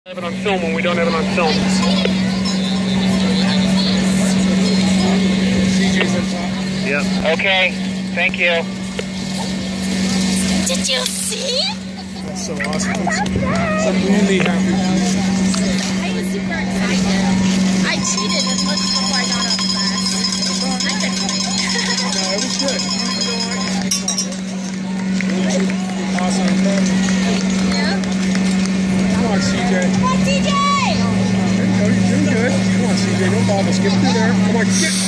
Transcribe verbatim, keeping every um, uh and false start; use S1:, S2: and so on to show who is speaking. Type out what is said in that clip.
S1: Have it on film when we don't have it on film. C J's on top.
S2: Yep. Okay. Thank you.
S3: Did you see?
S1: That's so awesome. I'm really happy.
S3: I was super excited. I cheated and looked before I got on class. I didn't win.
S1: No, it was good. Awesome.
S3: Yeah?
S1: Come on, C J.
S3: Come on, C J!
S1: There you go. You're doing good. Come on, C J. Don't bobble. Skip through there. Come on, get.